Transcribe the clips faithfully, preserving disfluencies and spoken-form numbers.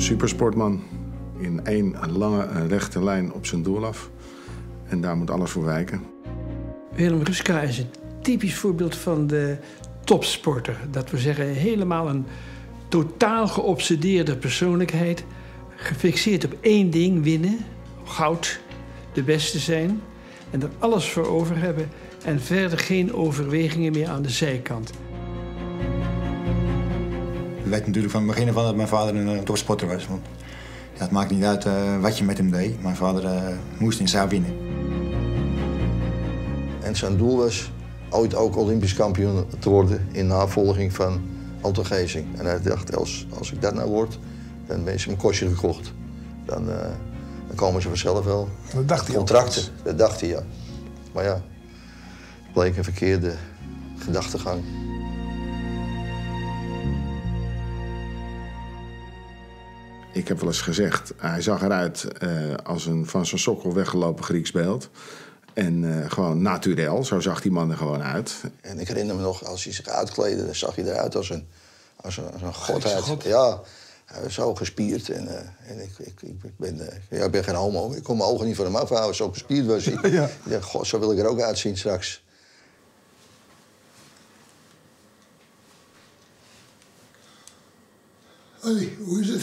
supersportman. In één lange rechte lijn op zijn doel af. En daar moet alles voor wijken. Willem Ruska is een typisch voorbeeld van de topsporter. Dat we zeggen, helemaal een totaal geobsedeerde persoonlijkheid. Gefixeerd op één ding, winnen, goud, de beste zijn. En er alles voor over hebben en verder geen overwegingen meer aan de zijkant. Je weet natuurlijk van het begin van dat mijn vader een topsporter was. Want ja, het maakt niet uit uh, wat je met hem deed. Mijn vader uh, moest en zou winnen. En zijn doel was ooit ook Olympisch kampioen te worden in navolging van Otto Geesing. En hij dacht, als, als ik dat nou word, dan ben ze mijn kostje gekocht. Dan, uh, dan komen ze vanzelf wel. Dat dacht hij contracten, ook. Dat dacht hij, ja. Maar ja, het bleek een verkeerde gedachtegang. Ik heb wel eens gezegd, hij zag eruit uh, als een van zijn sokkel weggelopen Grieks beeld. En uh, gewoon naturel, zo zag die man er gewoon uit. En ik herinner me nog, als hij zich uitkleedde, dan zag hij eruit als een, als een, als een godheid. God. Ja, hij was zo gespierd. En, uh, en ik, ik, ik, ben, uh, ja, ik ben geen homo, ik kon mijn ogen niet van hem afhouden, zo gespierd was hij. Ja. Ik dacht, god, zo wil ik er ook uitzien straks. Hoi, hoe is het?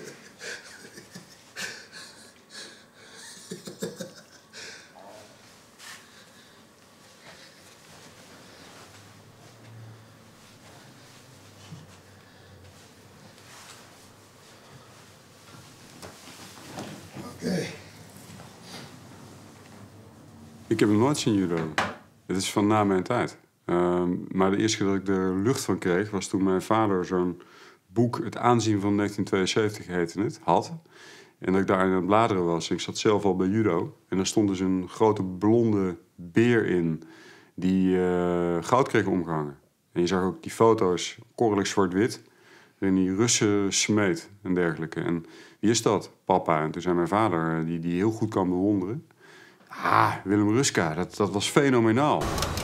Oké. Ik heb hem nooit zien judo. Het is van na mijn tijd. Uh, maar de eerste keer dat ik er lucht van kreeg, was toen mijn vader zo'n boek, Het aanzien van negentien tweeënzeventig heette het, had. En dat ik daar aan het bladeren was. Ik zat zelf al bij judo. En daar stond dus een grote blonde beer in die uh, goud kreeg omgehangen. En je zag ook die foto's, korrelig zwart-wit, waarin die Russen smeet en dergelijke. En wie is dat? Papa. En toen zei mijn vader, die, die heel goed kan bewonderen. Ah, Willem Ruska, dat, dat was fenomenaal.